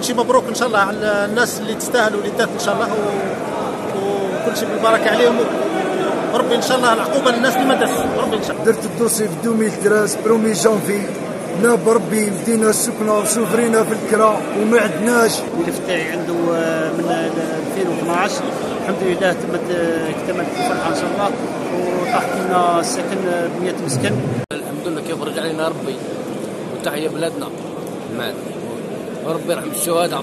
شيء مبروك ان شاء الله على الناس اللي تستاهل واللي دات ان شاء الله، وكل شيء بالبركه عليهم، وربي ان شاء الله العقوبه للناس اللي ما داتش، ربي ان شاء الله. درت الدوسي في 2013 1 جانفي، ناب ربي بدينا السكنه وسوفرينا في الكرا وما عندناش. الملف تاعي عنده من 2012 الحمد لله اكتملت الفرحه ان شاء الله، وطاحت لنا السكن ب 100 مسكن. الحمد لله كيف رجع لنا ربي، وتحيا بلادنا مات، وربي يرحم الشهداء.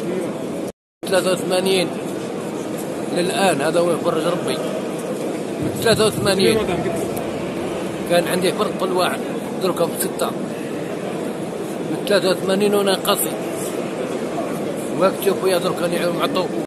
83 للان هذا هو يفرج ربي. من 83 كان عندي فرق كل واحد دركم 6 من 83 وانا قصي، وقت تشوفوا يا درك كانوا يعطوا